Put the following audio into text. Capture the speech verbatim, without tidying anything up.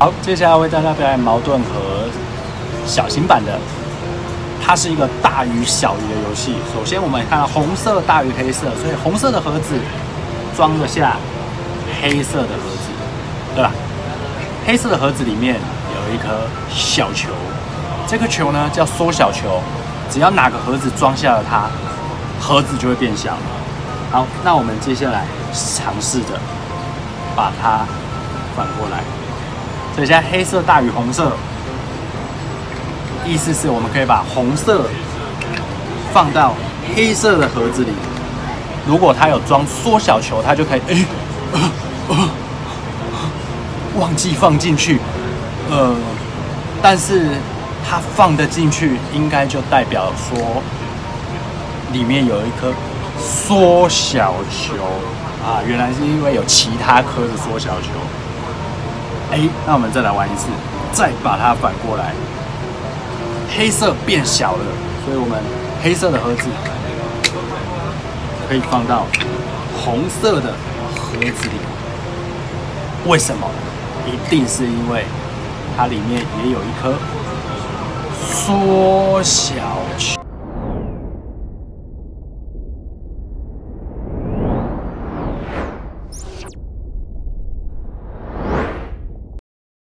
好，接下来为大家表演矛盾盒小型版的，它是一个大于小于的游戏。首先我们看到红色大于黑色，所以红色的盒子装得下黑色的盒子，对吧？黑色的盒子里面有一颗小球，这颗球呢叫缩小球，只要哪个盒子装下了它，盒子就会变小。好，那我们接下来尝试着把它反过来。所以现在黑色大于红色，意思是我们可以把红色放到黑色的盒子里。如果它有装缩小球，它就可以哎、呃呃，忘记放进去，呃，但是它放得进去，应该就代表说里面有一颗缩小球啊，原来是因为有其他颗的缩小球。哎，那我们再来玩一次，再把它反过来，黑色变小了，所以我们黑色的盒子可以放到红色的盒子里。为什么？一定是因为它里面也有一颗缩小球。